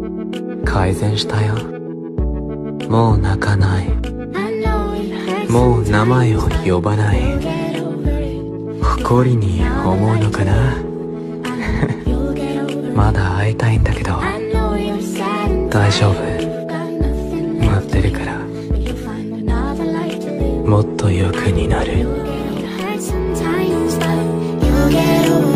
改善したよ。もう泣かない。もう名前を呼ばない。誇りに思うのかな。まだ会いたいんだけど、大丈夫、待ってるから。もっと良くになる。